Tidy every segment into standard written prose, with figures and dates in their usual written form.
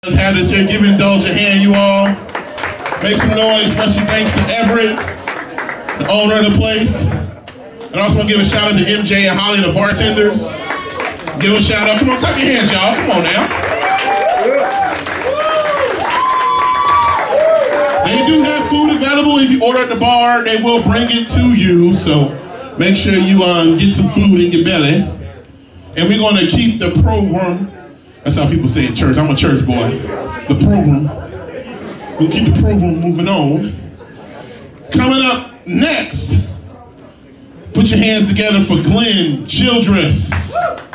Let's have this here. Give Indulge a hand, you all. Make some noise, especially thanks to Everett, the owner of the place. And I also want to give a shout out to MJ and Holly, the bartenders. Give a shout out. Come on, clap your hands, y'all. Come on now. They do have food available. If you order at the bar, they will bring it to you. So make sure you get some food in your belly. And we're going to keep the program. That's how people say in church. I'm a church boy. The program. We'll keep the program moving on. Coming up next, put your hands together for Glenn Childress.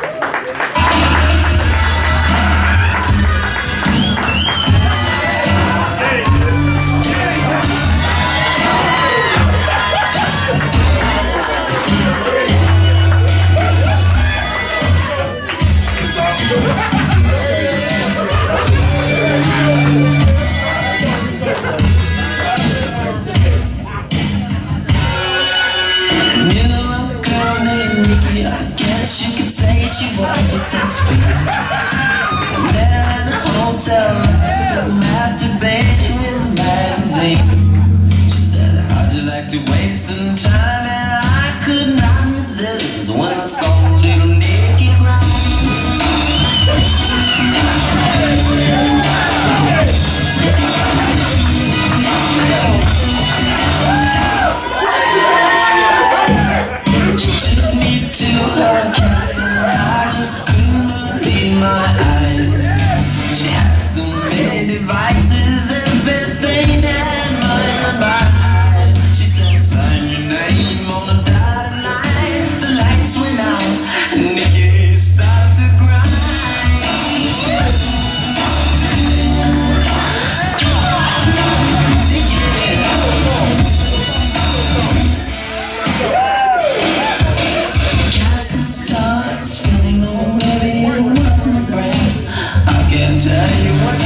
She was a sex fiend. Met her in a hotel, masturbating in a magazine. She said, how'd you like to waste some time? And I could not resist when I saw a little naked ground. She took me to her castle. I just couldn't believe my eyes. She had so many devices, everything had money to buy. She said, sign your name on a dotted line. The lights went out, and Nikki started to grind. Tell you what